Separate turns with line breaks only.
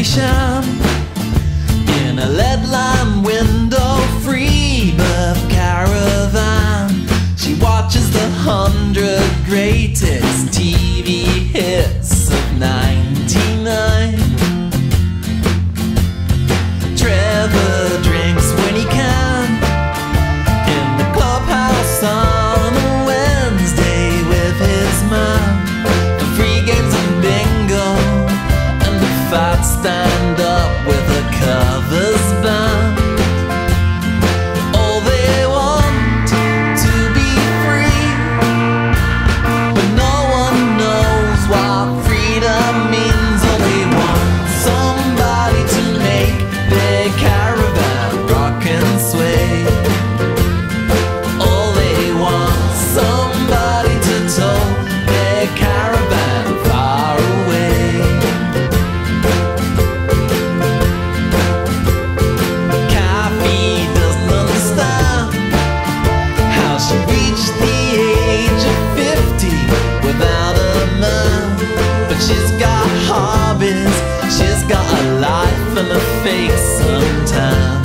vacation in a lead-lined window-free birth caravan. She watches the 100 greatest TV hits of '99. Trevor drinks when he can in the clubhouse on a Wednesday with his man. The free games and bingo and the fat stand up with a covers band. All they want to be free, but no one knows what freedom means. All they want somebody to make their caravan rock and sway. All they want somebody to tow their caravan far away. Kathy doesn't understand how she reached the age of 50 without a man. But she's got hobbies, she's got a life and a fake sometimes.